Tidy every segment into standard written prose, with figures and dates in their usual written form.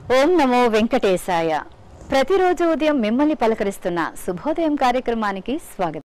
ఓం నమో వెంకటేశాయ. ప్రతిరోజు ఉదయం మిమ్మల్ని పలకరిస్తున్న శుభోదయం కార్యక్రమానికి స్వాగతం.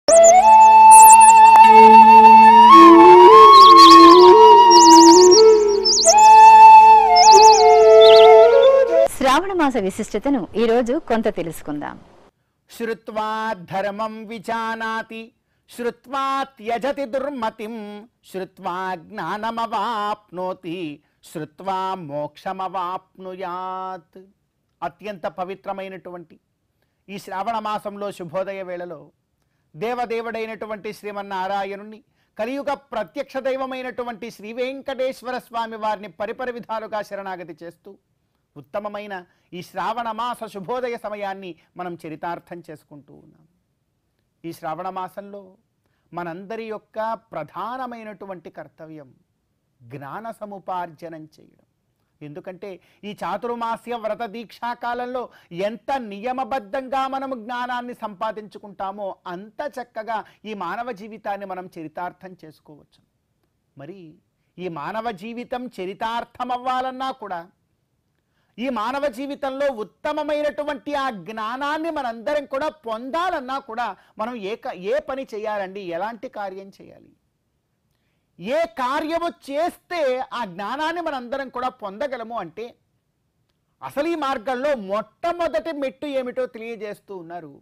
శ్రావణ మాస విశిష్టతను ఈ రోజు కొంత తెలుసుకుందాం. శ్రుత్వా ధర్మం విజానాతి శ్రుత్వా త్యజతి దుర్మతిం శ్రుత్వా జ్ఞానమవాప్నోతి శ్రుత్వా మోక్షమవాప్నుయాత్. అత్యంత పవిత్రమైనటువంటి ఈ శ్రావణ మాసంలో శుభోదయ వేళలో దేవదేవుడైనటువంటి శ్రీమన్నారాయణుణ్ణి, కలియుగ ప్రత్యక్ష దైవమైనటువంటి శ్రీ వెంకటేశ్వర స్వామి వారిని పరిపరి విధాలుగా శరణాగతి చేస్తూ ఉత్తమమైన ఈ శ్రావణ మాస శుభోదయ సమయాన్ని మనం చరితార్థం చేసుకుంటూ ఉన్నాం. ఈ శ్రావణ మాసంలో మనందరి యొక్క ప్రధానమైనటువంటి కర్తవ్యం జ్ఞాన సముపార్జనం చేయడం. ఎందుకంటే ఈ చాతుర్మాస్య వ్రత దీక్షా కాలంలో ఎంత నియమబద్ధంగా మనము జ్ఞానాన్ని సంపాదించుకుంటామో అంత చక్కగా ఈ మానవ జీవితాన్ని మనం చరితార్థం చేసుకోవచ్చు. మరి ఈ మానవ జీవితం చరితార్థం అవ్వాలన్నా కూడా, ఈ మానవ జీవితంలో ఉత్తమమైనటువంటి ఆ జ్ఞానాన్ని మనందరం కూడా పొందాలన్నా కూడా మనం ఏ పని చేయాలండి? ఎలాంటి కార్యం చేయాలి? ఏ కార్యము చేస్తే ఆ జ్ఞానాన్ని మనందరం కూడా పొందగలము అంటే అసలు ఈ మార్గంలో మొట్టమొదటి మెట్టు ఏమిటో తెలియజేస్తూ ఉన్నారు.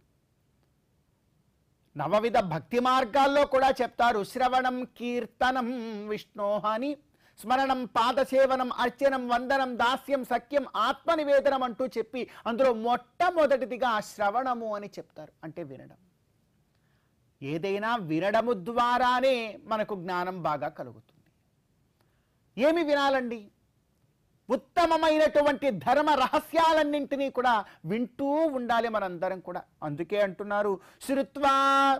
నవవిధ భక్తి మార్గాల్లో కూడా చెప్తారు. శ్రవణం, కీర్తనం, విష్ణోహాని స్మరణం, పాదసేవనం, అర్చనం, వందనం, దాస్యం, సఖ్యం, ఆత్మనివేదనం అంటూ చెప్పి అందులో మొట్టమొదటిదిగా శ్రవణము అని చెప్తారు. అంటే వినడం. ఏదైనా వినడము ద్వారానే మనకు జ్ఞానం బాగా కలుగుతుంది. ఏమి వినాలండి? ఉత్తమమైనటువంటి ధర్మ రహస్యాలన్నింటినీ కూడా వింటూ ఉండాలి మనందరం కూడా. అందుకే అంటున్నారు శ్రుత్వా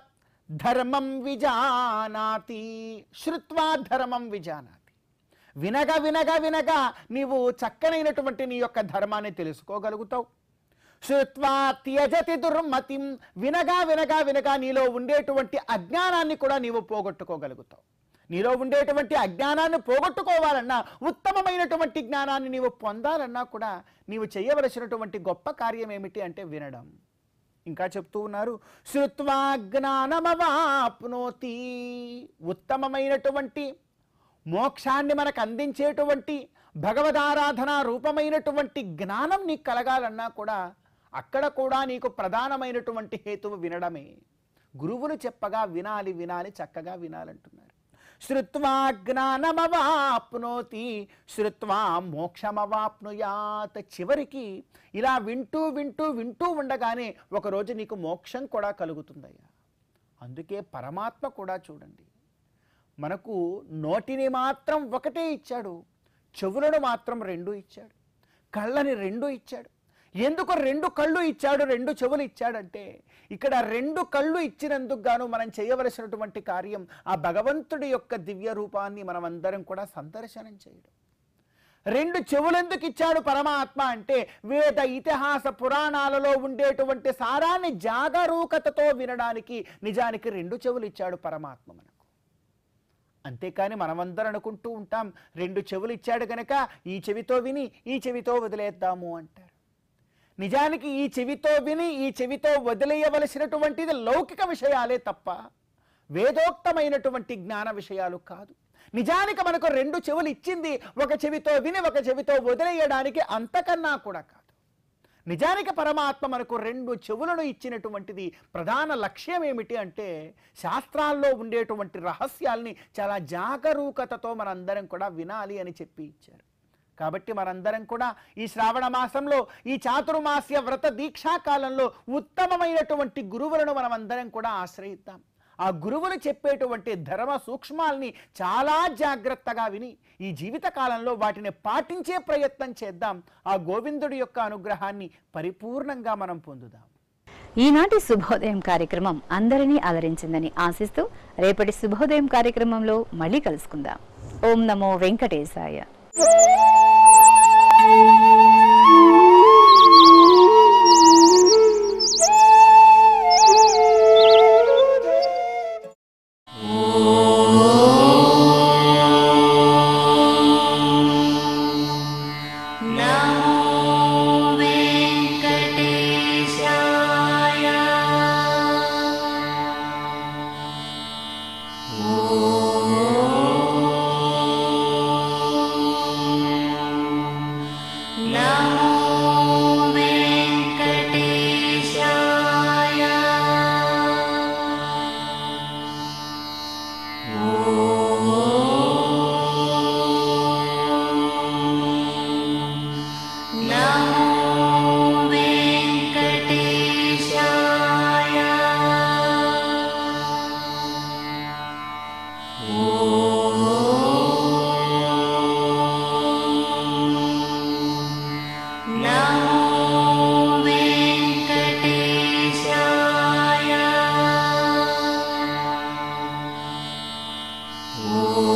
ధర్మం విజానాతి. శ్రుత్వా ధర్మం విజానాతి. వినగా వినగా వినగా నీవు చక్కనైనటువంటి నీ యొక్క ధర్మాన్ని తెలుసుకోగలుగుతావు. శ్రుత్వా త్యజతి దుర్మతిం. వినగా వినగా వినగా నీలో ఉండేటువంటి అజ్ఞానాన్ని కూడా నీవు పోగొట్టుకోగలుగుతావు. నీలో ఉండేటువంటి అజ్ఞానాన్ని పోగొట్టుకోవాలన్నా, ఉత్తమమైనటువంటి జ్ఞానాన్ని నీవు పొందాలన్నా కూడా నీవు చేయవలసినటువంటి గొప్ప కార్యం ఏమిటి అంటే వినడం. ఇంకా చెప్తూ ఉన్నారు శ్రుత్వా జ్ఞానమవాప్నోతి. ఉత్తమమైనటువంటి మోక్షాన్ని మనకు అందించేటువంటి భగవదారాధన రూపమైనటువంటి జ్ఞానం నీకు కలగాలన్నా కూడా అక్కడ కూడా నీకు ప్రధానమైనటువంటి హేతువు వినడమే. గురువులు చెప్పగా వినాలి, వినాలి, చక్కగా వినాలంటున్నారు. శ్రుత్వా జ్ఞానమవాప్నోతి శ్రుత్వా మోక్షమవాప్నుయాత్. చివరికి ఇలా వింటూ వింటూ వింటూ ఉండగానే ఒకరోజు నీకు మోక్షం కూడా కలుగుతుందయ్యా. అందుకే పరమాత్మ కూడా చూడండి, మనకు నోటిని మాత్రం ఒకటే ఇచ్చాడు, చెవులను మాత్రం రెండు ఇచ్చాడు, కళ్ళని రెండు ఇచ్చాడు. ఎందుకు రెండు కళ్ళు ఇచ్చాడు, రెండు చెవులు ఇచ్చాడంటే ఇక్కడ రెండు కళ్ళు ఇచ్చినందుకు గాను మనం చేయవలసినటువంటి కార్యం ఆ భగవంతుడి యొక్క దివ్య రూపాన్ని మనం అందరం కూడా సందర్శనం చేయడం. రెండు చెవులెందుకు ఇచ్చాడు పరమాత్మ అంటే వేద ఇతిహాస పురాణాలలో ఉండేటువంటి సారాన్ని జాగరూకతతో వినడానికి నిజానికి రెండు చెవులు ఇచ్చాడు పరమాత్మ మనకు. అంతేకాని మనమందరం అనుకుంటూ ఉంటాం రెండు చెవులు ఇచ్చాడు కనుక ఈ చెవితో విని ఈ చెవితో వదిలేద్దాము అంటారు. నిజానికి ఈ చెవితో విని ఈ చెవితో వదిలేయవలసినటువంటిది లౌకిక విషయాలే తప్ప వేదోక్తమైనటువంటి జ్ఞాన విషయాలు కాదు. నిజానికి మనకు రెండు చెవులు ఇచ్చింది ఒక చెవితో విని ఒక చెవితో వదిలేయడానికి, అంతకన్నా కూడా కాదు. నిజానికి పరమాత్మ మనకు రెండు చెవులను ఇచ్చినటువంటిది ప్రధాన లక్ష్యం ఏమిటి అంటే శాస్త్రాల్లో ఉండేటువంటి రహస్యాల్ని చాలా జాగరూకతతో మనందరం కూడా వినాలి అని చెప్పి ఇచ్చారు. కాబట్టి మనందరం కూడా ఈ శ్రావణ మాసంలో ఈ చాతుర్మాస్య వ్రత దీక్షా కాలంలో ఉత్తమమైనటువంటి గురువులను మనమందరం కూడా ఆశ్రయిద్దాం. ఆ గురువులు చెప్పేటువంటి ధర్మ సూక్ష్మాల్ని చాలా జాగ్రత్తగా విని ఈ జీవిత కాలంలో వాటిని పాటించే ప్రయత్నం చేద్దాం. ఆ గోవిందుడి యొక్క అనుగ్రహాన్ని పరిపూర్ణంగా మనం పొందుదాం. ఈనాటి శుభోదయం కార్యక్రమం అందరినీ అలరించిందని ఆశిస్తూ రేపటి శుభోదయం కార్యక్రమంలో మళ్ళీ కలుసుకుందాం. ఓం నమో వెంకటేశాయ. Namo ఓం